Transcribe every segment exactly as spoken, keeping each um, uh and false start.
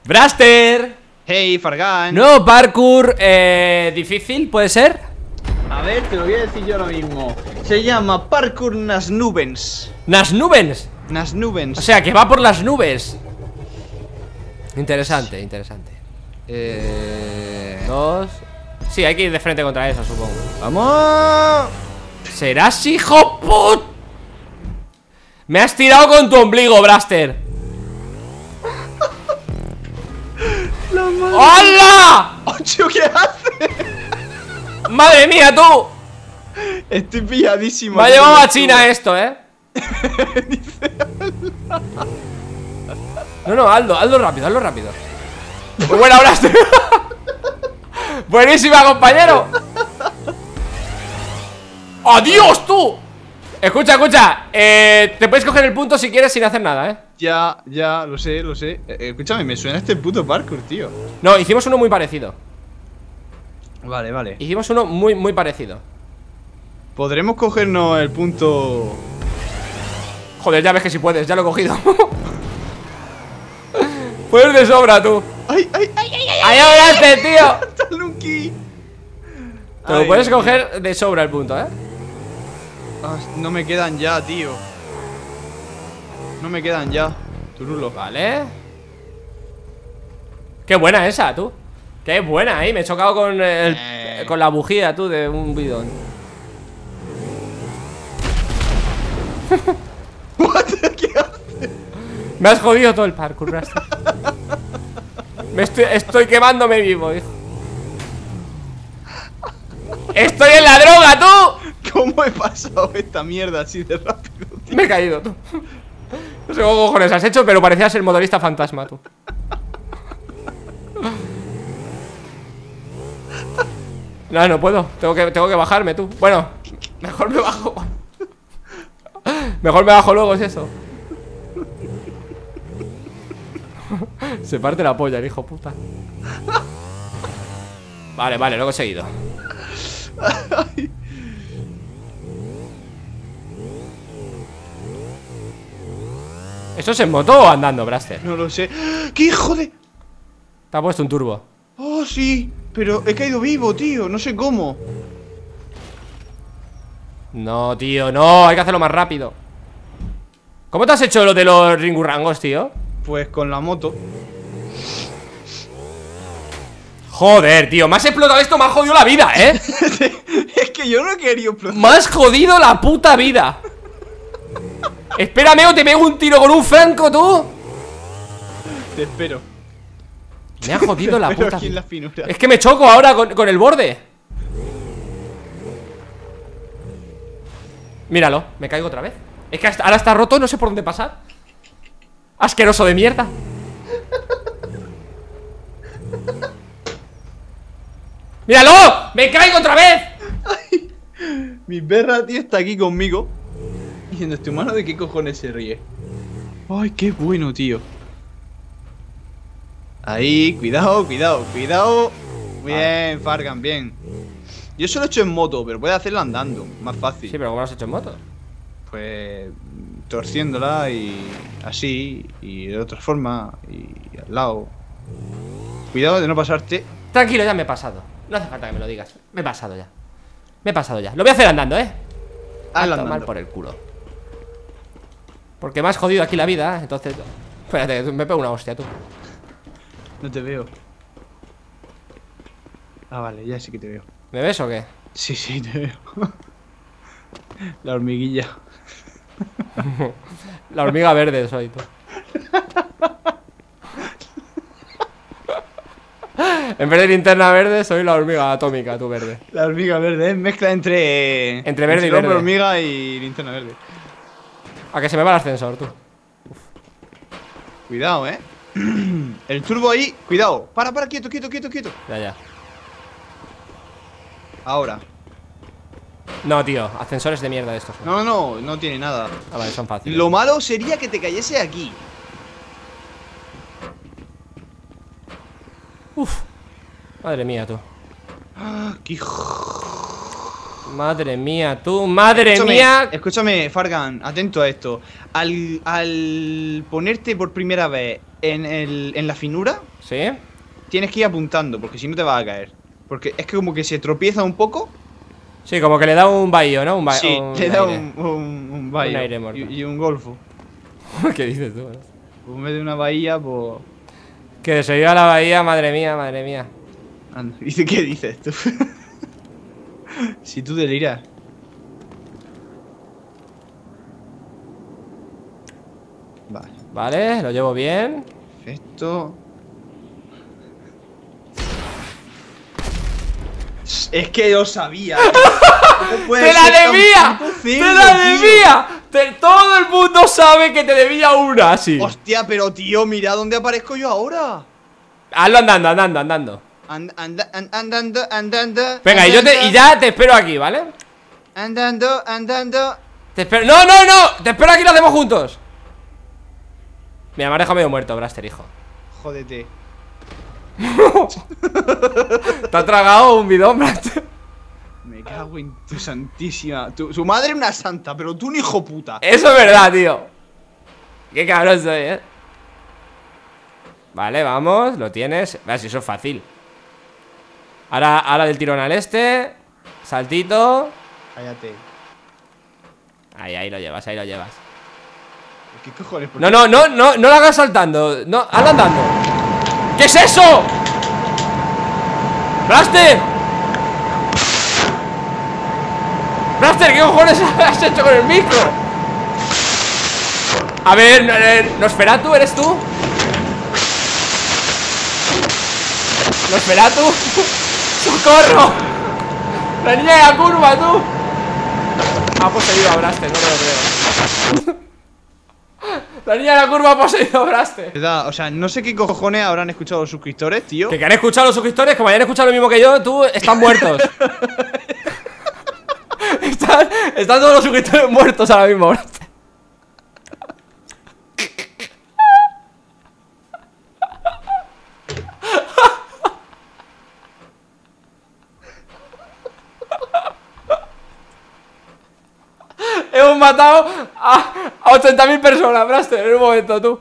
Braster. Hey, Fargan. No, parkour eh, difícil, ¿puede ser? A ver, te lo voy a decir yo ahora mismo. Se llama Parkour Nas Nubens. Nas nubes. Nas Nubens. O sea, que va por las nubes. Interesante, interesante. Eh... Dos. Sí, hay que ir de frente contra eso, supongo. ¡Vamos! ¿Serás hijo put? Me has tirado con tu ombligo, Braster. ¡Hola! ¡Ocho! ¿Qué haces? ¡Madre mía, tú! Estoy pilladísimo. Me ha llevado a China esto, ¿eh? No, no, Aldo, Aldo rápido, Aldo rápido. Muy buena, Braster. Buenísima, compañero. ¡Adiós, tú! Escucha, escucha, eh, te puedes coger el punto si quieres sin hacer nada, ¿eh? Ya, ya, lo sé, lo sé. eh, Escúchame, me suena este puto parkour, tío. No, hicimos uno muy parecido. Vale, vale. Hicimos uno muy, muy parecido. ¿Podremos cogernos el punto? Joder, ya ves que si puedes, ya lo he cogido. Puedes de sobra, tú. ¡Ay, ay, ay, ay! ay ¡Ahí hablaste, tío! ¡Está Lunky! Te lo Ay, puedes Dios coger mío. de sobra el punto, ¿eh? Ah, no me quedan ya, tío. No me quedan ya. Turulo. Vale. Qué buena esa, tú. Qué buena, ahí. Me he chocado con, el, Eh. con la bujía, tú, de un bidón. What? ¿Qué haces? Me has jodido todo el parkour, Braster. Me estoy, estoy quemándome vivo, hijo. ¡Estoy en la droga, tú! ¿Cómo he pasado esta mierda así de rápido, tío? Me he caído, tú. No sé cómo cojones has hecho, pero parecías el motorista fantasma, tú. No, no puedo. Tengo que, tengo que bajarme, tú. Bueno, mejor me bajo. Mejor me bajo luego, es eso. Se parte la polla, el hijo puta. Vale, vale, lo he conseguido. ¿Eso es en moto o andando, Braster? No lo sé. ¡Qué hijo de...! Te ha puesto un turbo. Oh, sí. Pero he caído vivo, tío. No sé cómo. No, tío, no, hay que hacerlo más rápido. ¿Cómo te has hecho lo de los ringurrangos, tío? Pues con la moto. Joder, tío, me has explotado esto, me ha jodido la vida, ¿eh? Es que yo no he querido explotar. Me has jodido la puta vida. Espérame o te pego un tiro con un franco, tú. Te espero. Me ha jodido la Te espero puta aquí en vida. la finura. Es que me choco ahora con, con el borde. Míralo, me caigo otra vez. Es que hasta, ahora está roto, no sé por dónde pasar. Asqueroso de mierda. ¡Míralo! ¡Me caigo otra vez! Ay, mi perra, tío, está aquí conmigo diciendo, este humano de qué cojones se ríe. Ay, qué bueno, tío. Ahí, cuidado, cuidado, cuidado. Bien, Fargan, bien. Yo solo he hecho en moto, pero puedes hacerlo andando, más fácil. Sí, pero ¿cómo lo has hecho en moto? Pues torciéndola y así, y de otra forma, y al lado. Cuidado de no pasarte. Tranquilo, ya me he pasado. No hace falta que me lo digas. Me he pasado ya. Me he pasado ya. Lo voy a hacer andando, ¿eh? Hazlo A tomar andando. por el culo. Porque me has jodido aquí la vida, entonces... Espérate, me pego una hostia, tú. No te veo. Ah, vale, ya sí que te veo. ¿Me ves o qué? Sí, sí, te veo. La hormiguilla. La hormiga verde soy, tú. En vez de linterna verde, soy la hormiga atómica, tú verde. La hormiga verde, es mezcla entre... Entre verde y hombre verde. hormiga y linterna verde. A que se me va el ascensor, tú. Cuidado, eh. El turbo ahí, cuidado. Para, para, quieto, quieto, quieto, quieto. Ya, ya. Ahora. No, tío, ascensores de mierda estos. No, no, no tiene nada. Ah, vale, son fáciles. Lo malo sería que te cayese aquí. Uf. Madre mía, tú. Ah, qué hijo. Madre mía, tú. Madre Escúchame, mía. escúchame, Fargan, atento a esto. Al, al ponerte por primera vez en, el, en la finura ¿Sí? tienes que ir apuntando, porque si no te vas a caer. Porque es que como que se tropieza un poco. Sí, como que le da un bahío, ¿no? Un bahío. Sí, un le da aire. un, un, un bahía Un aire muerto. y, y un golfo. ¿Qué dices tú? Pues en vez de una bahía, pues... Que se iba a la bahía, madre mía, madre mía. Anda, ¿y qué dices tú? Si tú deliras. Vale, Vale, lo llevo bien. perfecto. Es que yo sabía. ¿Cómo puede ¡Te la ser tan debía! puto ¡Te cerdo, la tío? debía! Te- todo el mundo sabe que te debía una, así. Hostia, pero tío, mira dónde aparezco yo ahora. Hazlo andando, andando, andando. And- anda- and- andando, andando. Venga, y yo te, y andando, ya te espero aquí, ¿vale? Andando, andando. Te espero. ¡No, no, no! Te espero aquí y lo hacemos juntos. Mira, me has dejado medio muerto, Braster, hijo. Jódete. Te ha tragado un bidón, Braster. Me cago en tu santísima. Tu, su madre una santa, pero tú un hijo puta. Eso es verdad, tío. Qué cabrón soy, eh. Vale, vamos, lo tienes. Veas, si eso es fácil. Ahora, ahora del tirón al este. Saltito. Cállate. Ahí, ahí lo llevas, ahí lo llevas. ¿Qué cojones? ¿Por No, qué? no, no, no, no lo hagas saltando. No, hazlo andando. ¿Qué es eso? ¡Blaster! ¡Blaster! ¿Qué cojones has hecho con el micro? A ver, no- eh, Nosferatu, ¿eres tú? Nosferatu. ¡Socorro! La niña de la curva, tú. Ha poseído a Blaster, no me lo creo. La niña de la curva ha poseído a Blaster. Verdad, o sea, no sé qué cojones habrán escuchado los suscriptores, tío. Que, que han escuchado los suscriptores, como hayan escuchado lo mismo que yo, tú, están muertos. están, están todos los suscriptores muertos ahora mismo. Hemos matado a, a ochenta mil personas, Braster, en un momento, tú.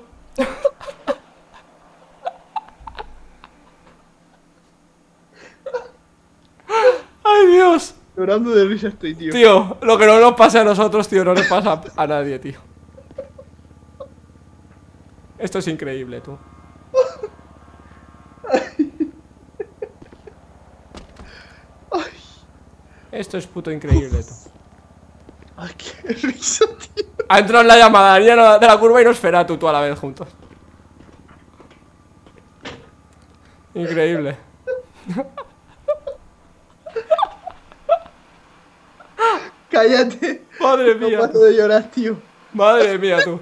Ay, Dios. Llorando de risa estoy, tío. Tío, lo que no nos pasa a nosotros, tío, no le pasa a nadie, tío. Esto es increíble, tú. Esto es puto increíble, tú. Ay, qué risa, tío. Ha entrado en la llamada la niña de la curva y Nosferatu, tú a la vez juntos. Increíble. Cállate. Madre No mía. paro de llorar, tío. Madre mía, tú.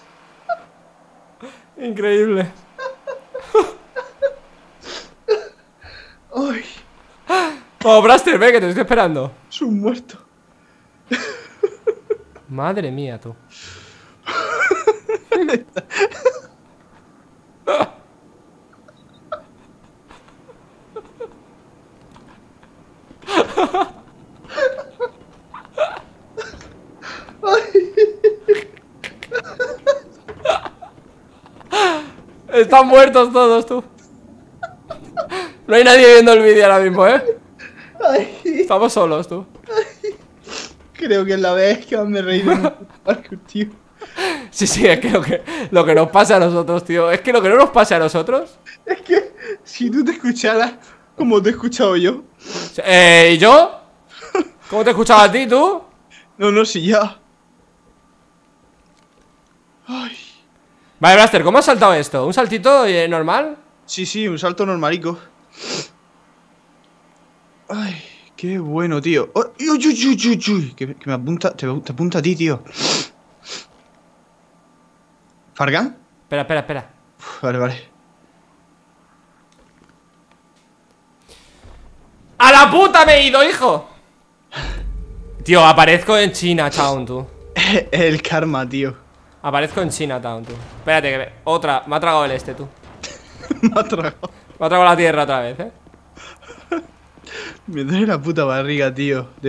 Increíble. Ay, Oh, Braster, ve que te estoy esperando. es un muerto. Madre mía, tú. Están muertos todos, tú. No hay nadie viendo el vídeo ahora mismo, ¿eh? Ay, Estamos solos, tú. creo que es la vez que más me he reído en un parkour, tío. Sí, sí, es que lo, que lo que nos pasa a nosotros, tío. Es que lo que no nos pasa a nosotros. Es que si tú te escucharas como te he escuchado yo. Eh, ¿y yo? ¿Cómo te escuchaba a ti, tú? No, no, si ya. Ay. Vale, Blaster, ¿cómo has saltado esto? ¿Un saltito eh, normal? Sí, sí, un salto normalico. Ay, qué bueno, tío. Oh, uy, uy, uy, uy, uy, que, que me apunta, te, te apunta a ti, tío. ¿Fargan? Espera, espera, espera. Uf, vale, vale. ¡A la puta me he ido, hijo! Tío, aparezco en Chinatown, tú. El karma, tío. Aparezco en Chinatown, tú. Espérate, que me... Otra, me ha tragado el este, tú. Me ha tragado. Me ha tragado la tierra otra vez, eh. Me duele la puta barriga, tío. De, de, de, de reírme.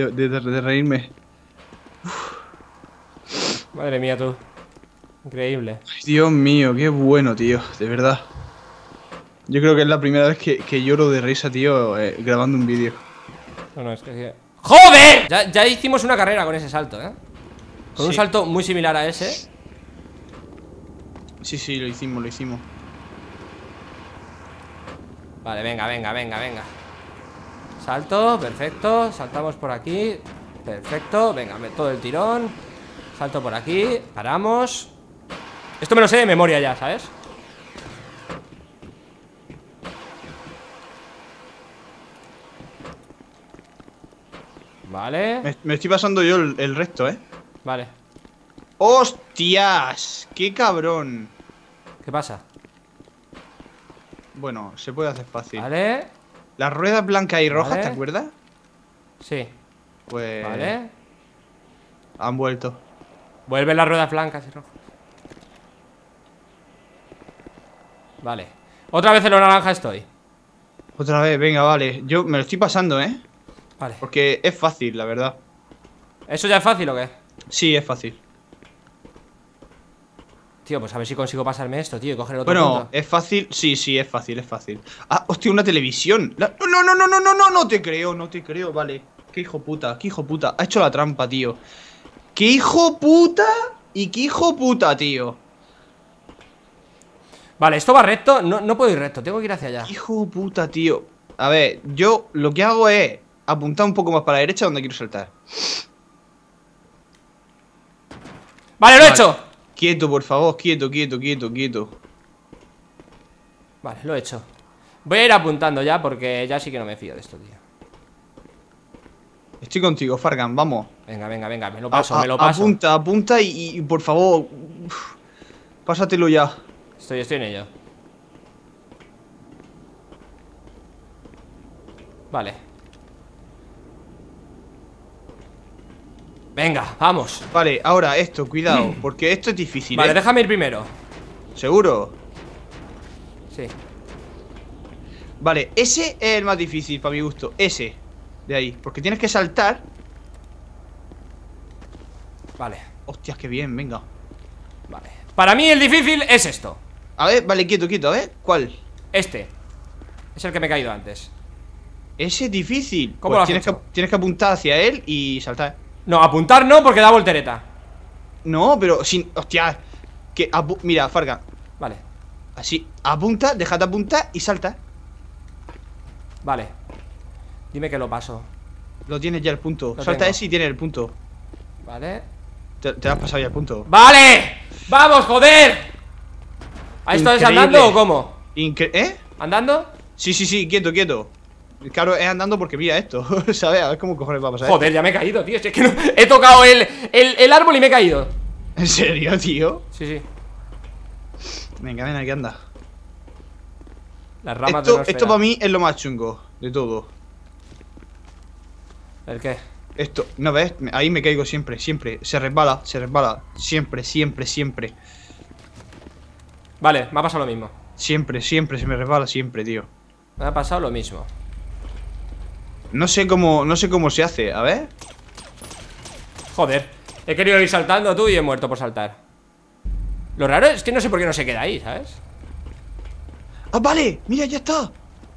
Madre mía, tú. Increíble. Ay, Dios mío, qué bueno, tío, de verdad. Yo creo que es la primera vez que, que lloro de risa, tío, eh, grabando un vídeo. No, no, es que... ¡Joder! Ya, ya hicimos una carrera con ese salto, ¿eh? Con Sí. un salto muy similar a ese. Sí, sí, lo hicimos, lo hicimos. Vale, venga, venga, venga, venga. Salto, perfecto. Saltamos por aquí. Perfecto, venga, me- todo el tirón. Salto por aquí, paramos. Esto me lo sé de memoria ya, ¿sabes? Vale, Me, me estoy pasando yo el, el resto, ¿eh? vale. ¡Hostias! ¡Qué cabrón! ¿Qué pasa? Bueno, se puede hacer fácil. Vale, Las ruedas blancas y rojas, Vale. ¿te acuerdas? sí, Pues... vale. Han vuelto. Vuelven las ruedas blancas y rojas. Vale. Otra vez en lo naranja estoy. Otra vez, venga, vale. Yo me lo estoy pasando, ¿eh? Vale. Porque es fácil, la verdad. ¿Eso ya es fácil o qué? Sí, es fácil. Tío, pues a ver si consigo pasarme esto, tío, y coger el otro Bueno, punto. es fácil. Sí, sí, es fácil, es fácil. Ah, hostia, una televisión. La- No, no, no, no, no, no, no te creo, no te creo, vale. Qué hijo puta, qué hijo puta. Ha hecho la trampa, tío. Qué hijo puta y qué hijo puta, tío. Vale, esto va recto. No, no puedo ir recto, tengo que ir hacia allá. Hijo puta, tío. A ver, yo lo que hago es apuntar un poco más para la derecha donde quiero saltar. Vale, lo he Vale. hecho. Quieto, por favor, quieto, quieto, quieto, quieto. Vale, lo he hecho. Voy a ir apuntando ya porque ya sí que no me fío de esto, tío. Estoy contigo, Fargan, vamos. Venga, venga, venga, me lo paso, A- a- me lo paso. Apunta, apunta y, y, por favor, uf, pásatelo ya. Estoy, estoy en ello. Vale. Venga, vamos. Vale, ahora esto, cuidado, porque esto es difícil, Vale, ¿eh? déjame ir primero. ¿Seguro? Sí. Vale, ese es el más difícil para mi gusto, ese. De ahí, porque tienes que saltar. Vale, Hostias, qué bien, venga. vale. Para mí el difícil es esto. A ver, vale, quieto, quieto, a ver, ¿cuál? Este. Es el que me he caído antes. Ese es difícil. ¿Cómo Pues lo has tienes, que, hecho? tienes que apuntar hacia él y saltar. No, apuntar no, porque da voltereta. No, pero sin... Hostia, que apu- mira, Fargan. Vale, Así, apunta, déjate apuntar y salta. vale. Dime que lo paso. Lo tienes ya el punto. Lo Salta tengo. ese y tienes el punto. Vale. Te, te lo has pasado ya el punto. ¡Vale! ¡Vamos, joder! ¿Ahí estás Increíble. andando o cómo? Incre ¿Eh? ¿Andando? Sí, sí, sí, quieto, quieto. Claro, es andando porque mira esto. ¿Sabes? A ver cómo cojones va a pasar. Joder, ya me he caído, tío. Si es que no... He tocado el, el, el árbol y me he caído. esto. ¿En serio, tío? Sí, sí. Venga, ven aquí, anda. Las ramas Esto, de Nosferatu. esto para mí es lo más chungo de todo. ¿El qué? Esto, ¿no ves? Me- Ahí me caigo siempre, siempre. Se resbala, se resbala. Siempre, siempre, siempre. Vale, me ha pasado lo mismo. Siempre, siempre se me resbala, siempre, tío. Me ha pasado lo mismo. No sé cómo, no sé cómo se hace, a ver. Joder, he querido ir saltando tú y he muerto por saltar. Lo raro es que no sé por qué no se queda ahí, ¿sabes? ¡Ah, vale! ¡Mira, ya está!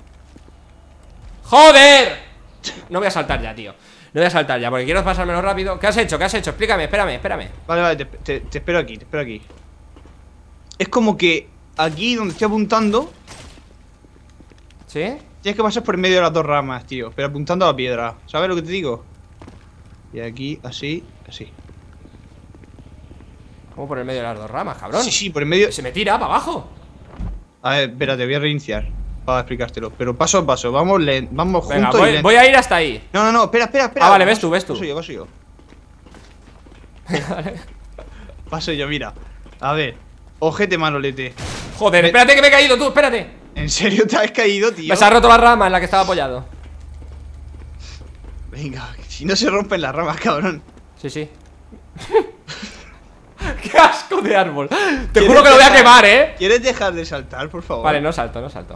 ¡Joder! No voy a saltar ya, tío. No voy a saltar ya, porque quiero pasármelo rápido. ¿Qué has hecho? ¿Qué has hecho? Explícame, espérame, espérame. Vale, vale, te, te- te espero aquí, te espero aquí. Es como que aquí donde estoy apuntando, ¿Sí? tienes que pasar por en medio de las dos ramas, tío. Pero apuntando a la piedra. ¿Sabes lo que te digo? Y aquí, así, así. ¿Cómo por el medio de las dos ramas, cabrón? Sí, sí, por en medio. Se me tira para abajo. A ver, espérate, voy a reiniciar para explicártelo. Pero paso a paso, vamos, len- vamos Venga, juntos y voy, lento. voy a ir hasta ahí. No, no, no, espera, espera, espera. Ah, vale, ves Paso- tú, ves tú. Paso yo, paso yo. Paso yo, mira. A ver, ojete, manolete. Joder, Me- espérate que me he caído tú, espérate. ¿En serio te has caído, tío? Me se ha roto la rama en la que estaba apoyado. Venga, si no se rompen las ramas, cabrón. Sí, sí. ¡Qué asco de árbol! Te ¿Quieres juro que lo voy a dejar- quemar, ¿eh? ¿Quieres dejar de saltar, por favor? Vale, no salto, no salto.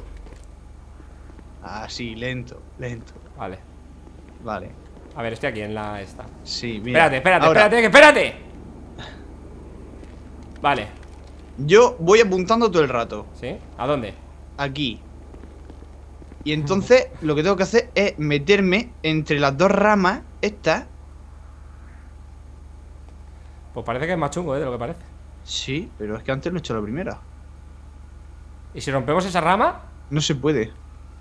Así, lento, lento. Vale. Vale. A ver, estoy aquí en la esta. Sí, mira. Espérate, espérate, Ahora, espérate, que espérate. Vale. Yo voy apuntando todo el rato. ¿Sí? ¿A dónde? Aquí. Y entonces lo que tengo que hacer es meterme entre las dos ramas estas. Pues parece que es más chungo, ¿eh? De lo que parece. Sí, pero es que antes lo he hecho la primera. ¿Y si rompemos esa rama? No se puede.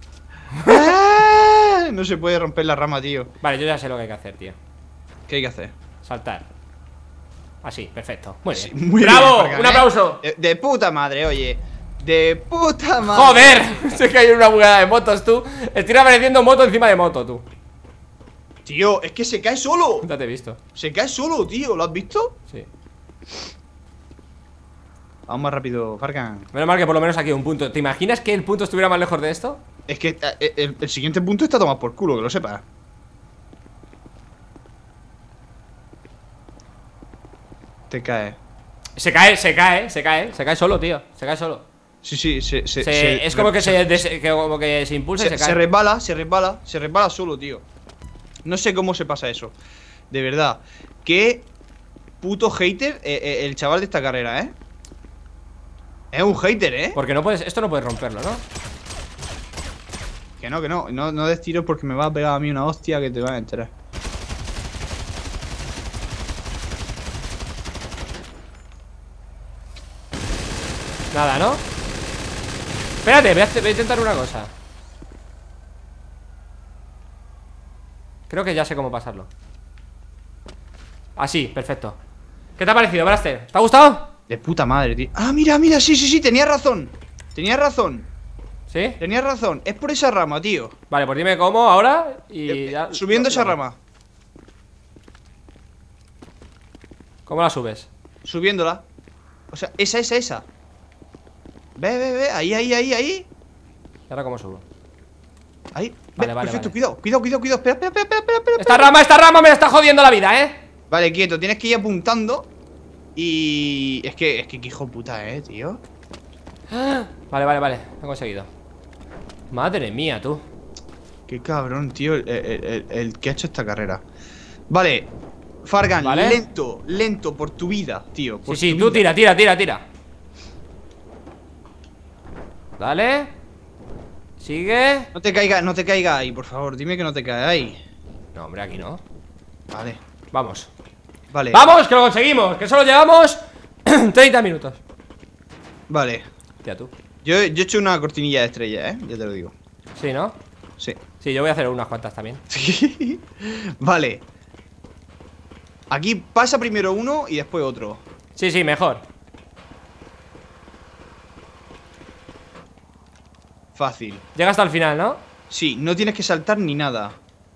¡Ah! No se puede romper la rama, tío. Vale, yo ya sé lo que hay que hacer, tío. ¿Qué hay que hacer? Saltar. Así, perfecto. Muy bien. Sí, muy ¡Bravo! bien, Fargan, ¡Un ¿eh? aplauso! De, de puta madre, oye. De puta madre. ¡Joder! Sé que hay una bugada de motos, tú. Estoy apareciendo moto encima de moto, tú. Tío, es que se cae solo. Ya te he visto. Se cae solo, tío. ¿Lo has visto? Sí. Vamos más rápido, Fargan. Menos mal que por lo menos aquí hay un punto. ¿Te imaginas que el punto estuviera más lejos de esto? Es que eh, el, el siguiente punto está tomado por culo, que lo sepas. Te cae. Se cae, se cae, se cae. Se cae solo, tío. Se cae solo. Sí, sí, se, se, Se- se- es como que se, se, des- que como que se impulsa y se, se cae. se resbala, se resbala, se resbala solo, tío. No sé cómo se pasa eso. De verdad. Qué puto hater eh, eh, el chaval de esta carrera, ¿eh? Es un hater, ¿eh? Porque no puedes, esto no puedes romperlo, ¿no? Que no, que no. No, no des tiros porque me va a pegar a mí una hostia que te vas a enterar. Nada, ¿no? Espérate, voy a, hacer- voy a intentar una cosa. Creo que ya sé cómo pasarlo. Así, perfecto. ¿Qué te ha parecido, Braster? ¿Te ha gustado? De puta madre, tío. Ah, mira, mira, sí, sí, sí, tenía razón. Tenía razón. ¿Sí? Tenía razón. Es por esa rama, tío. Vale, pues dime cómo ahora y Eh, ya- Subiendo lo- esa lo- rama. ¿Cómo la subes? Subiéndola. O sea, esa, esa, esa. Ve, ve, ve. Ahí, ahí, ahí, ahí. ¿Y ahora cómo subo? Ahí. Vale, Ve, vale, perfecto, vale. cuidado, cuidado, cuidado, cuidado. Espera, espera, espera, espera, espera. Esta rama, esta rama me la está jodiendo la vida, ¿eh? Vale, quieto, tienes que ir apuntando. Y. Es que, es que, qué hijo de puta, eh, tío. Vale, vale, vale, lo he conseguido. Madre mía, tú. Qué cabrón, tío, el, el- el- el que ha hecho esta carrera. Vale, Fargan, Vale. lento, lento, por tu vida, tío. Por Sí, sí, tu tú vida. tira, tira, tira, tira. Dale. Sigue. No te caiga, no te caiga ahí, por favor, dime que no te cae ahí. No, hombre, aquí no. Vale, Vamos. vale. ¡Vamos, que lo conseguimos! Que solo llevamos treinta minutos. Vale. Tía, tú. Yo, yo he hecho una cortinilla de estrella, eh, ya te lo digo. Sí, ¿no? Sí. Sí, yo voy a hacer unas cuantas también. Vale. Aquí pasa primero uno y después otro. Sí, sí, mejor. Fácil. Llega hasta el final, ¿no? Sí, no tienes que saltar ni nada.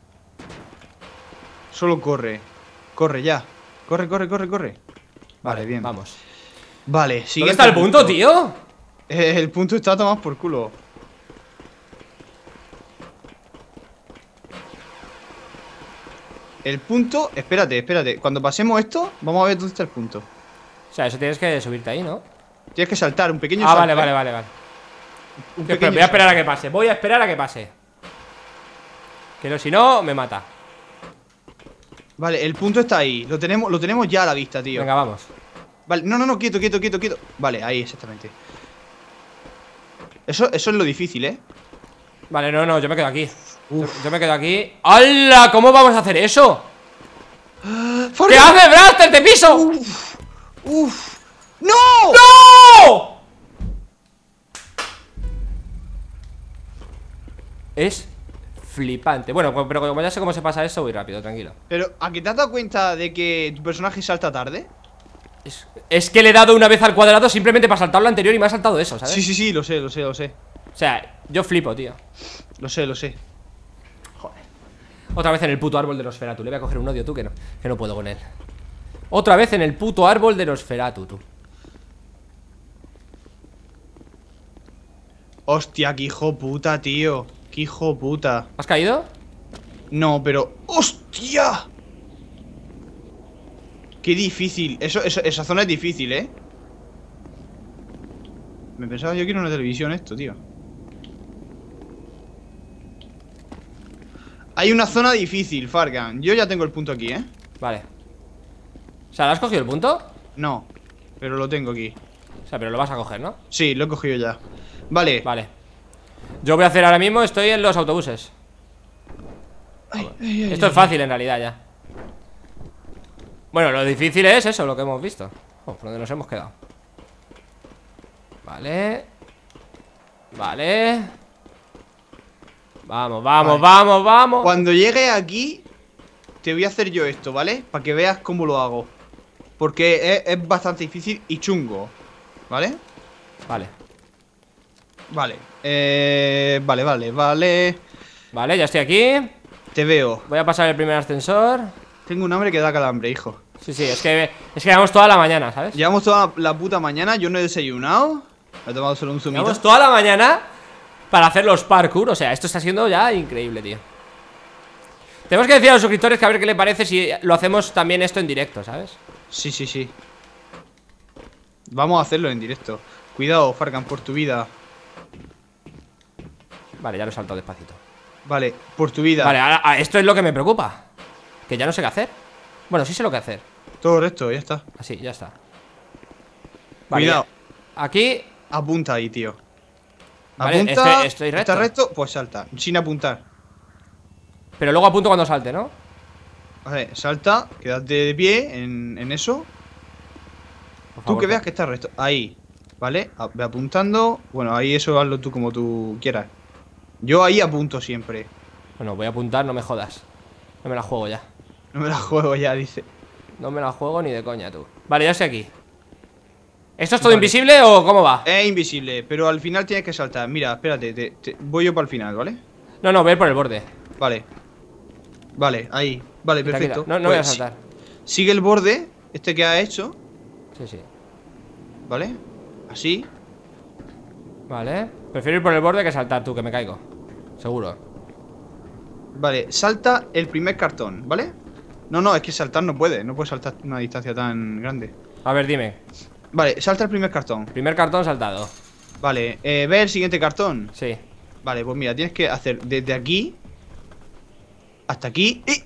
Solo corre. Corre ya. Corre, corre, corre, corre. Vale, bien. Vamos. Vale, ¿Dónde siguiente está el punto, tío? Eh, el punto está tomado por culo. El punto, espérate, espérate. Cuando pasemos esto, vamos a ver dónde está el punto. O sea, eso tienes que subirte ahí, ¿no? Tienes que saltar, un pequeño Ah, salto. vale, ¿eh? vale, vale, vale. Un Tío, pequeño espera, voy a esperar a salto. que pase. Voy a esperar a que pase. Que no, si no, me mata. Vale, el punto está ahí. Lo tenemos, lo tenemos ya a la vista, tío. Venga, vamos. Vale, no, no, no, quieto, quieto, quieto, quieto. Vale, ahí exactamente. Eso, eso es lo difícil, ¿eh? Vale, no, no, yo me quedo aquí. Yo, Uf. yo me quedo aquí. ¡Hala! ¿Cómo vamos a hacer eso? ¿Qué ¡Fargan! haces, Braster? ¡Te piso! Uf, uf. ¡No! ¡No! Es flipante. Bueno, pues, pero como ya sé cómo se pasa eso, voy rápido, tranquilo. Pero, ¿a qué te has dado cuenta de que tu personaje salta tarde? Es, es que le he dado una vez al cuadrado simplemente para saltar lo anterior y me ha saltado eso, ¿sabes? Sí, sí, sí, lo sé, lo sé, lo sé. O sea, yo flipo, tío. Lo sé, lo sé. Otra vez en el puto árbol de los Feratu. Le voy a coger un odio, tú, que no, que no puedo con él. Otra vez en el puto árbol de los Feratu, tú. Hostia, qué hijo puta, tío. Qué hijo puta. ¿Has caído? No, pero... ¡Hostia! Qué difícil. Eso, eso- esa zona es difícil, ¿eh? Me pensaba yo que era una televisión esto, tío. Hay una zona difícil, Fargan. Yo ya tengo el punto aquí, ¿eh? Vale. O sea, ¿le has cogido el punto? No. Pero lo tengo aquí. O sea, pero lo vas a coger, ¿no? Sí, lo he cogido ya. Vale. Vale. Yo voy a hacer ahora mismo, estoy en los autobuses. Ay, ay, ay, Esto ay, es fácil en realidad ya. Bueno, lo difícil es eso, lo que hemos visto. Oh, por donde nos hemos quedado. Vale. Vale. Vamos, vamos, Vale. vamos, vamos. Cuando llegue aquí, te voy a hacer yo esto, ¿vale? Para que veas cómo lo hago. Porque es, es bastante difícil y chungo. ¿Vale? Vale. Vale. Eh, vale, vale, vale. Vale, ya estoy aquí. Te veo. Voy a pasar el primer ascensor. Tengo un hambre que da calambre, hijo. Sí, sí, es que es que llevamos toda la mañana, ¿sabes? Llevamos toda la puta mañana, yo no he desayunado. He tomado solo un zumito. Llevamos toda la mañana para hacer los parkour. O sea, esto está siendo ya increíble, tío. Tenemos que decir a los suscriptores que a ver qué le parece si lo hacemos también esto en directo, ¿sabes? Sí, sí, sí. Vamos a hacerlo en directo. Cuidado, Fargan, por tu vida. Vale, ya lo he saltado despacito. Vale, por tu vida. Vale, ahora, ah, esto es lo que me preocupa. Que ya no sé qué hacer. Bueno, sí sé lo que hacer. Todo recto, ya está. Así, ya está. Vale, Cuidado. ya. Aquí. Apunta ahí, tío. Vale, Apunta. estoy- estoy recto. ¿Está recto? Pues salta, sin apuntar. Pero luego apunto cuando salte, ¿no? Vale, salta, quédate de pie en, en eso. Por Tú favor, que veas por- que está recto. Ahí, ¿vale? A- Ve apuntando. Bueno, ahí eso hazlo tú como tú quieras. Yo ahí apunto siempre. Bueno, voy a apuntar, no me jodas. No me la juego ya. No me la juego ya, dice. No me la juego ni de coña, tú. Vale, ya estoy aquí. ¿Esto es todo Vale. invisible o cómo va? Es invisible, pero al final tienes que saltar. Mira, espérate, te- te- voy yo para el final, ¿vale? No, no, voy a ir por el borde. Vale. Vale, ahí. Vale, Tranquila, perfecto. No, no voy a Pues, saltar. si- Sigue el borde, este que ha hecho, Sí, sí. ¿vale? Así. Vale. Prefiero ir por el borde que saltar, tú, que me caigo. Seguro. Vale, salta el primer cartón, ¿vale? No, no, es que saltar no puede. No puede saltar una distancia tan grande. A ver, dime. Vale, salta el primer cartón. Primer cartón saltado. Vale, eh, ve el siguiente cartón. Sí. Vale, pues mira, tienes que hacer desde aquí hasta aquí y...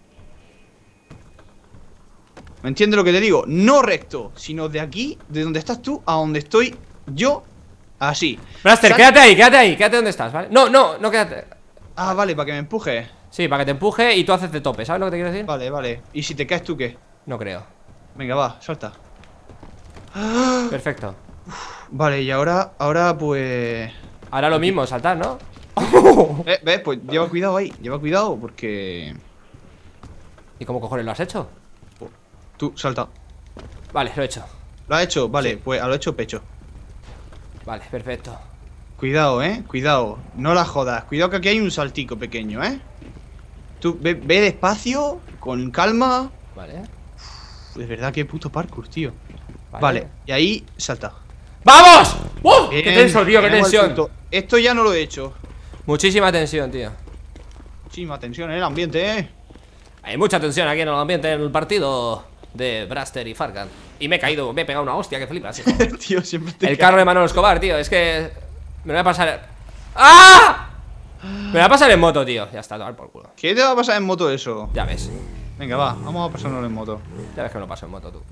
¿Me entiendes lo que te digo? No recto, sino de aquí, de donde estás tú, a donde estoy yo. Así. Blaster, Sal- quédate ahí, quédate ahí, quédate donde estás, ¿vale? No, no, no quédate. Ah, vale, para que me empuje. Sí, para que te empuje y tú haces de tope, ¿sabes lo que te quiero decir? Vale, vale. ¿Y si te caes tú qué? No creo. Venga, va, salta. Perfecto. Vale, y ahora, ahora pues... Ahora lo mismo, saltar, ¿no? Eh, ¿Ves? Pues lleva cuidado ahí, lleva cuidado porque... ¿Y cómo cojones lo has hecho? Tú, salta. Vale, lo he hecho. ¿Lo has hecho? Vale, Sí. pues a lo hecho pecho. Vale, perfecto. Cuidado, eh, cuidado. No la jodas, cuidado que aquí hay un saltico pequeño, eh. Tú ve, ve despacio, con calma. Vale. Uf, de verdad, qué puto parkour, tío. Vale, y ahí salta. ¡Vamos! ¡Uh! ¡Qué Bien, tenso, tío! ¡Qué tenemos el tensión! punto. Esto ya no lo he hecho. Muchísima tensión, tío. Muchísima tensión en el ambiente, eh. Hay mucha tensión aquí en el ambiente, en el partido de Braster y Fargan. Y me he caído, me he pegado una hostia que flipas, hijo. Tío, siempre te El caes. carro de Manolo Escobar, tío, es que... Me lo voy a pasar... ¡Ah! Me lo voy a pasar en moto, tío. Ya está, tomar por culo. ¿Qué te va a pasar en moto eso? Ya ves. Venga, va, vamos a pasarnos en moto. Ya ves que me lo paso en moto, tú.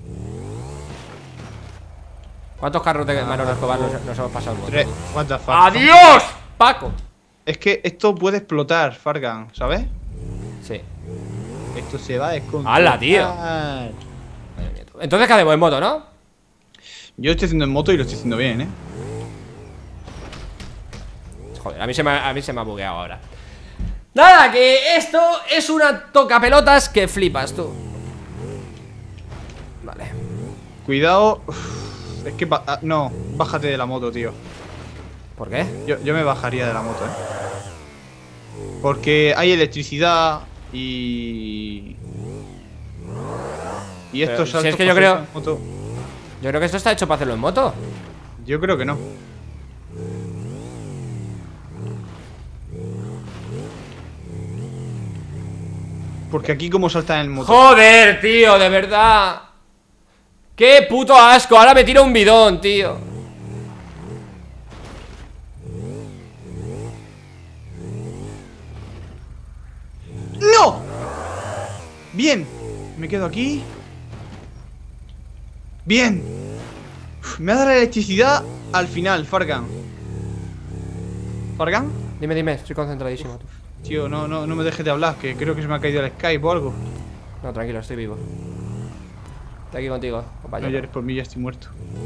¿Cuántos carros de Manolo Escobar nos, nos hemos pasado en moto? Tres, tú? what the fuck. ¡Adiós! Paco. Es que esto puede explotar, Fargan, ¿sabes? Sí. Esto se va a descontrolar. ¡Hala, tío! Entonces, ¿qué hacemos en moto, no? Yo estoy haciendo en moto y lo estoy haciendo bien, eh. Joder, a mí se me ha, a mí se me ha bugueado ahora. Nada, que esto es una tocapelotas que flipas, tú. Vale. Cuidado. Uf, es que ba- ah, no, bájate de la moto, tío. ¿Por qué? Yo, yo me bajaría de la moto, eh. Porque hay electricidad y. Y Pero estos si saltos es que yo para creo- hacerse en moto, Yo creo que esto está hecho para hacerlo en moto. yo creo que no. Porque aquí como salta en moto. Joder, tío, de verdad. Qué puto asco. Ahora me tiro un bidón, tío. ¡No! Bien, me quedo aquí. Bien. Me ha dado la electricidad al final, Fargan. ¿Fargan? Dime, dime, estoy concentradísimo. Tú. Tío, no, no, no me dejes de hablar, que creo que se me ha caído el Skype o algo. No, tranquilo, estoy vivo. Estoy aquí contigo, compañero. No llores por mí, ya estoy muerto.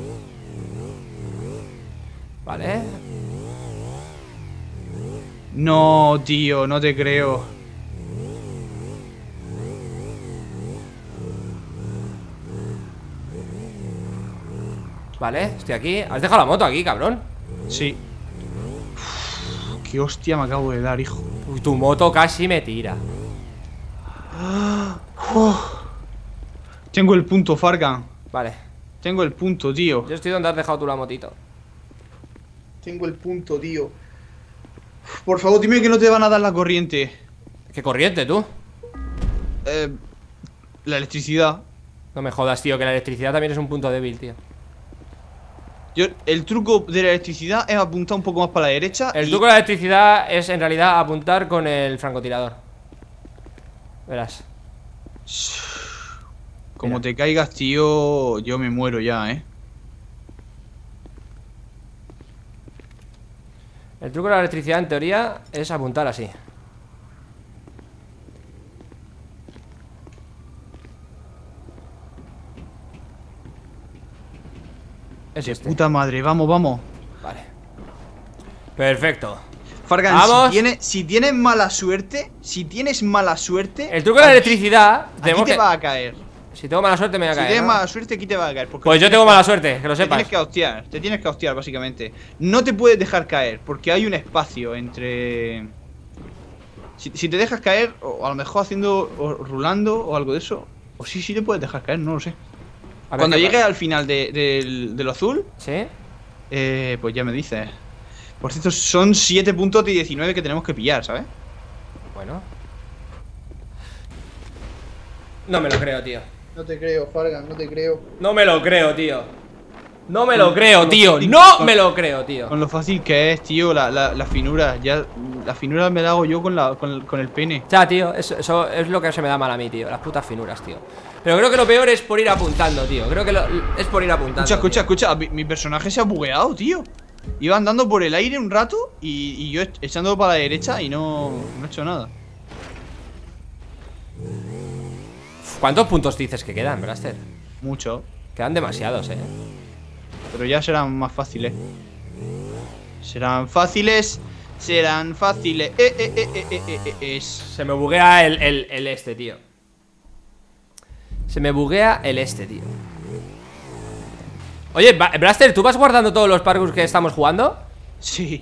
Vale. No, tío, no te creo. Vale, estoy aquí. ¿Has dejado la moto aquí, cabrón? Sí. Uf, qué hostia me acabo de dar, hijo. Uy, tu moto casi me tira. Uf. Tengo el punto, Fargan. Vale. Tengo el punto, tío. Yo estoy donde has dejado tú la motito. Tengo el punto, tío. Por favor, dime que no te van a dar la corriente. ¿Qué corriente, tú? Eh, la electricidad. No me jodas, tío, que la electricidad también es un punto débil, tío. Yo, el truco de la electricidad es apuntar un poco más para la derecha. El y... truco de la electricidad es en realidad apuntar con el francotirador. Verás. Como Mira. te caigas, tío, yo me muero ya, ¿eh? El truco de la electricidad, en teoría, es apuntar así. Es De este. puta madre, vamos, vamos. Vale. Perfecto. Fargan, Vamos. si tienes, si tienes mala suerte, si tienes mala suerte, El truco de la aquí- electricidad, aquí tenemos te que... va a caer. Si tengo mala suerte me voy a Si caer, tienes ¿no? mala suerte, aquí te va a caer. porque Pues yo te tengo tienes mala que- suerte, que lo Te sepas. tienes que hostiar, te tienes que hostiar, básicamente. No te puedes dejar caer, porque hay un espacio entre... Si, si te dejas caer, o a lo mejor haciendo, o rulando, o algo de eso. O sí, sí te puedes dejar caer, no lo sé. A ver Cuando qué llegues pasa. al final de, del- de lo azul, ¿Sí? eh, pues ya me dices. Por cierto, son siete puntos de diecinueve que tenemos que pillar, ¿sabes? Bueno. No me lo creo, tío. No te creo, Fargan, no te creo. No me lo creo, tío. No me lo Con- creo, con tío. los- No con- me lo creo, tío. Con lo fácil que es, tío, la, la, la finura. Ya, la finura me la hago yo con, la, con, el, con el pene. Ya, tío, eso, eso es lo que se me da mal a mí, tío. Las putas finuras, tío. Pero creo que lo peor es por ir apuntando, tío. Creo que lo- es por ir apuntando. Escucha, escucha, tío. escucha. Mi, mi personaje se ha bugueado, tío. Iba andando por el aire un rato y, y yo echando para la derecha y no, no he hecho nada. ¿Cuántos puntos dices que quedan, Blaster? Mucho. Quedan demasiados, eh. Pero ya serán más fáciles. Serán fáciles. Serán fáciles. Eh, eh, eh, eh, eh, eh, eh, es. Se me buguea el, el, el este, tío. Se me buguea el este, tío. Oye, Ba- Blaster, ¿tú vas guardando todos los parkours que estamos jugando? Sí.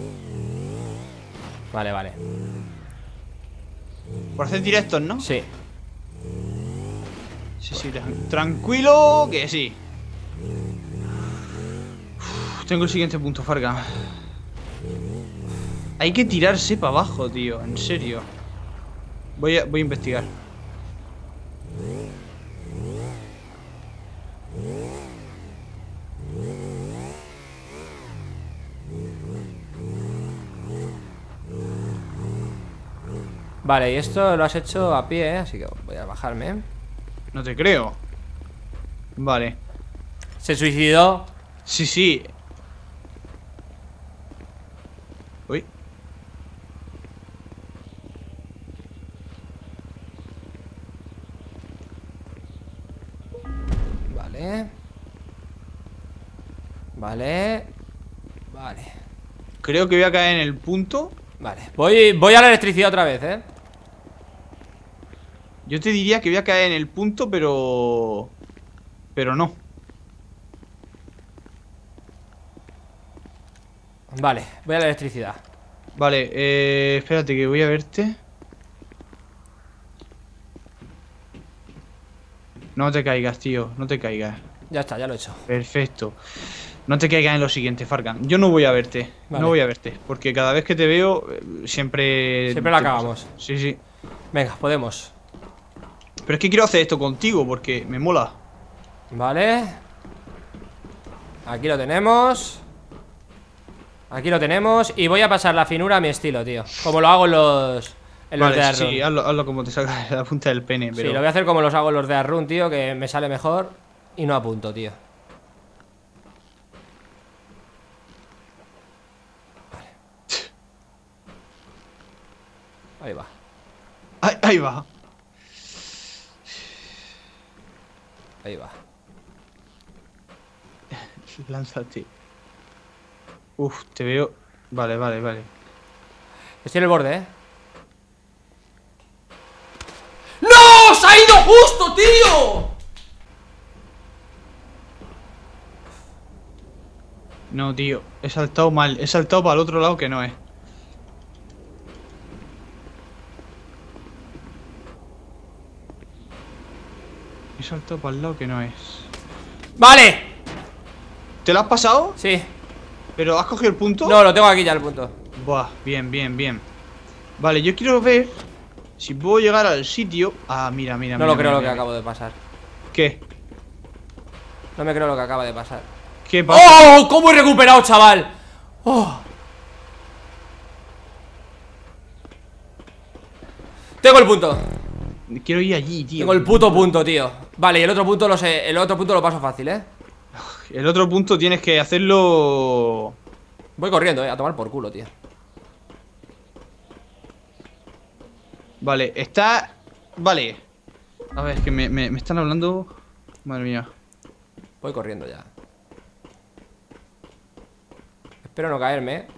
Vale, vale. Por hacer directos, ¿no? Sí. Sí, sí, tran- tranquilo que sí. Uf, tengo el siguiente punto, Farga. Hay que tirarse para abajo, tío, en serio. Voy a, voy a investigar. Vale, y esto lo has hecho a pie, ¿eh? Así que voy a bajarme, ¿eh? No te creo. Vale. Se suicidó. Sí, sí. Uy. Vale. Vale. Vale. Creo que voy a caer en el punto. Vale. Voy, voy a la electricidad otra vez, ¿eh? Yo te diría que voy a caer en el punto, pero... Pero no. Vale, voy a la electricidad. Vale, eh, espérate que voy a verte. No te caigas, tío, no te caigas. Ya está, ya lo he hecho. Perfecto. No te caigas en lo siguiente, Fargan. Yo no voy a verte. Vale. No voy a verte. Porque cada vez que te veo, eh, siempre... Siempre la te pasa. acabamos. Sí, sí. Venga, podemos. Pero es que quiero hacer esto contigo porque me mola. Vale. Aquí lo tenemos. Aquí lo tenemos. Y voy a pasar la finura a mi estilo, tío. Como lo hago en los... En los Vale, de sí, Arrun. sí, hazlo, hazlo como te salga la punta del pene, pero... Sí, lo voy a hacer como los hago en los de Arrun, tío. Que me sale mejor. Y no apunto, tío. Ahí va. Ahí, ahí va. Ahí va. Lánzate. Uf, te veo. Vale, vale, vale. Estoy en el borde, ¿eh? ¡No! ¡Se ha ido justo, tío! No, tío. He saltado mal. He saltado para el otro lado que no es. He saltado para el lado que no es. ¡Vale! ¿Te lo has pasado? Sí. ¿Pero has cogido el punto? No, lo tengo aquí ya el punto. Buah, bien, bien, bien. Vale, yo quiero ver si puedo llegar al sitio. Ah, mira, mira, No mira, lo creo mira, lo que mira. acabo de pasar. ¿Qué? No me creo lo que acaba de pasar. ¿Qué pasa? ¡Oh! ¿Cómo he recuperado, chaval? ¡Oh! Tengo el punto. Quiero ir allí, tío. Tengo el puto punto, tío. Vale, y el otro punto lo sé. El otro punto lo paso fácil, ¿eh? El otro punto tienes que hacerlo. Voy corriendo, ¿eh? A tomar por culo, tío. Vale, está. Vale. A ver, es que me, me, me están hablando. Madre mía. Voy corriendo ya. Espero no caerme, ¿eh?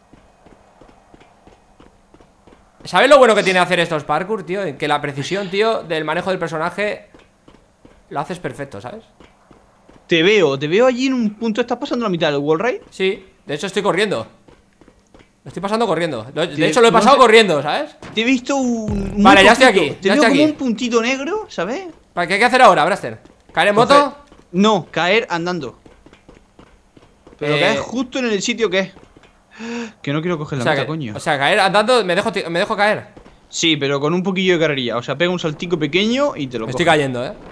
¿Sabes lo bueno que tiene hacer estos parkour, tío? Que la precisión, tío, del manejo del personaje lo haces perfecto, ¿sabes? Te veo, te veo allí en un punto. ¿Estás pasando la mitad del wall ride? Sí, de hecho estoy corriendo. Lo estoy pasando corriendo. De Te- hecho lo he no pasado te- corriendo, ¿sabes? Te he visto un. muy Vale, ya estoy poquito. aquí, Te ya veo estoy como aquí. un puntito negro, ¿sabes? ¿Para qué hay que hacer ahora, Braster? ¿Caer en moto? Coger- No, caer andando. Pero Eh, caer justo en el sitio que es. Que no quiero coger O la sea, meta, que- coño. o sea, caer andando, me dejo, ti- me dejo caer. Sí, pero con un poquillo de carrerilla. O sea, pega un saltico pequeño y te lo Me coges. estoy cayendo, ¿eh?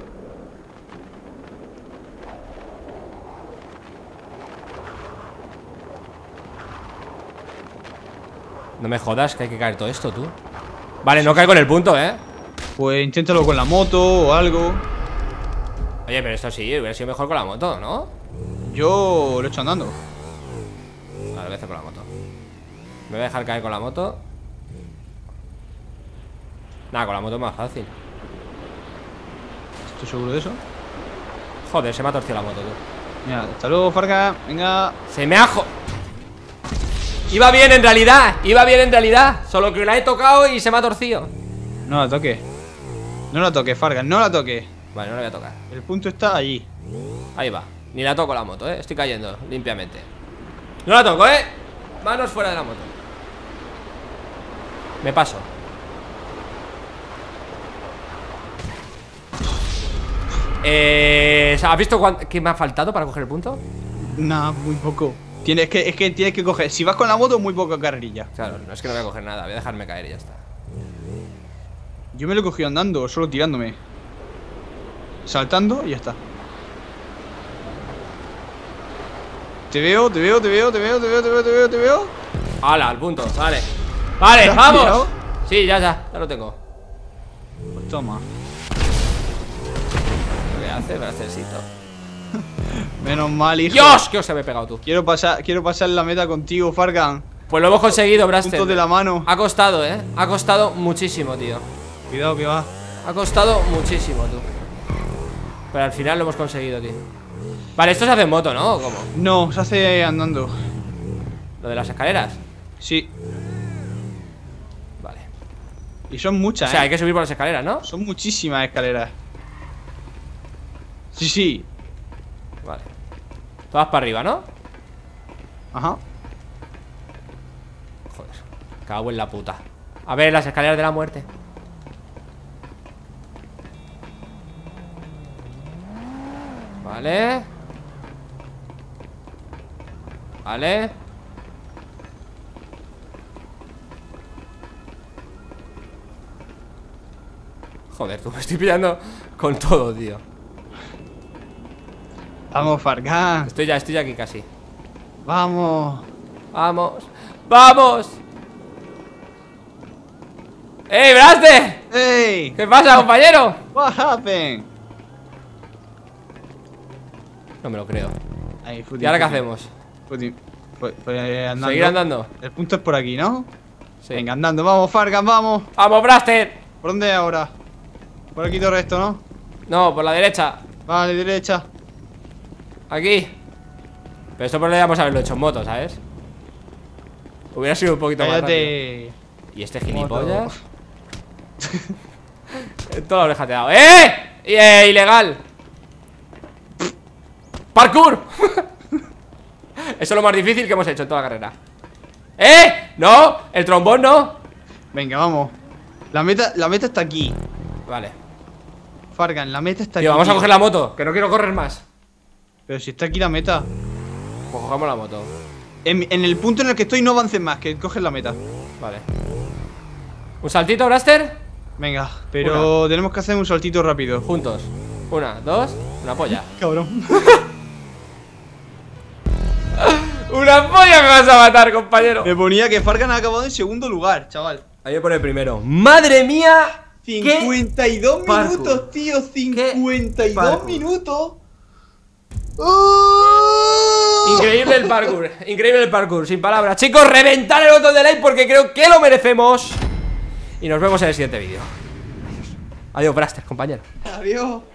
No me jodas que hay que caer todo esto, tú. Vale, no caigo en el punto, ¿eh? Pues inténtalo con la moto o algo. Oye, pero esto sí, hubiera sido mejor con la moto, ¿no? Yo lo he hecho andando. Vale, lo voy a hacer con la moto. Me voy a dejar caer con la moto. Nada, con la moto es más fácil. ¿Estoy seguro de eso? Joder, se me ha torcido la moto, tú. Mira, hasta luego, Farga. Venga. Se me ha jo... Iba bien en realidad, iba bien en realidad. Solo que la he tocado y se me ha torcido. No la toques. No la toques, Farga. No la toques. Vale, no la voy a tocar. El punto está allí. Ahí va. Ni la toco la moto, eh. Estoy cayendo limpiamente. No la toco, eh. Manos fuera de la moto. Me paso. Eh, ¿has visto cuán- qué me ha faltado para coger el punto? Nah, muy poco. Tienes que, es que tienes que coger. Si vas con la moto, muy poca carrerilla. Claro, no es que no voy a coger nada. Voy a dejarme caer y ya está. Yo me lo he cogido andando, solo tirándome. Saltando y ya está. Te veo, te veo, te veo, te veo, te veo, te veo, te veo, te veo. ¡Hala, al punto! Vale. ¡Vale, ¿Te has vamos! pillado? Sí, ya, ya. Ya lo tengo. Pues toma. ¿Qué hace, Brastercito? Menos mal, hijo. ¡Dios! ¿Qué os he pegado tú? Quiero pasar, quiero pasar la meta contigo, Fargan. Pues lo hemos conseguido, Braster. Puntos de la mano. Ha costado, eh. Ha costado muchísimo, tío. Cuidado que va. Ha costado muchísimo, tú. Pero al final lo hemos conseguido, tío. Vale, esto se hace en moto, ¿no? ¿O ¿Cómo? No, se hace andando. Lo de las escaleras. Sí. Vale. Y son muchas, O sea, ¿eh? hay que subir por las escaleras, ¿no? Son muchísimas escaleras. Sí, sí. Vale. Todas para arriba, ¿no? Ajá. Joder. Cago en la puta. A ver, las escaleras de la muerte. Vale. Vale. Joder, tú me estoy pillando con todo, tío. Vamos, Fargan. Estoy ya, estoy ya aquí casi. Vamos. Vamos. ¡Vamos! ¡Ey, Braste! ¡Ey! ¿Qué pasa, compañero? What happened? No me lo creo. Ahí, ¿Y ahora qué hacemos? Pues, pues, eh, andando. ¿Seguir andando? El punto es por aquí, ¿no? Sí. Venga, andando, vamos, Fargan, vamos. ¡Vamos, Braster! ¿Por dónde ahora? Por aquí todo el resto, ¿no? No, por la derecha. Vale, derecha. Aquí. Pero esto podríamos haberlo hecho en moto, ¿sabes? Hubiera sido un poquito más rápido. Cállate. ¿Y este gilipollas? Todo lo rejateado. ¡Eh! ¡Eh! ¡Ilegal! ¡Parkour! Eso es lo más difícil que hemos hecho en toda la carrera. ¡Eh! ¡No! El trombón no. Venga, vamos. La meta, la meta está aquí. Vale. Fargan, la meta está Tío, aquí. vamos a tío. coger la moto, que no quiero correr más. Pero si está aquí la meta. Pues cogemos la moto. En, en el punto en el que estoy no avances más, que coges la meta. Vale. ¿Un saltito, Braster? Venga, pero tenemos que hacer un saltito rápido. Juntos. Una, dos, una polla. Cabrón. ¡Una polla me vas a matar, compañero! Me ponía que Fargan ha acabado en segundo lugar, chaval. Ahí me pone primero. ¡Madre mía! cincuenta y dos parkour. minutos, tío. cincuenta y dos parkour. minutos. ¡Oh! Increíble el parkour, increíble el parkour, sin palabras. Chicos, reventar el botón de like porque creo que lo merecemos. Y nos vemos en el siguiente vídeo. Adiós, Adiós, Braster, compañero. Adiós.